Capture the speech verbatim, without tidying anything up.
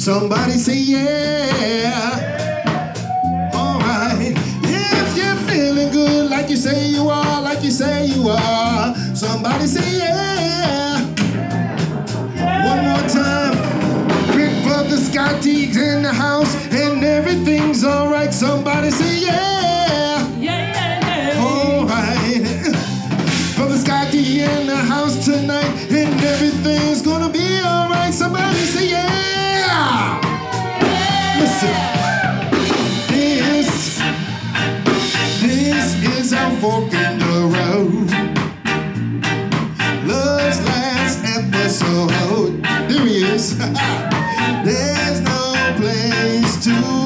Somebody say yeah. All right. If you're feeling good like you say you are, like you say you are, somebody say yeah. One more time. Big brother Scott Teague's in the house and everything's all right. Somebody say yeah. Yeah, yeah, yeah. All right. Brother Scott Teague in the house tonight and everything's gonna be all right. Somebody say yeah. Listen, this, this is our fork in the road. Love's last episode. There he is. There's no place to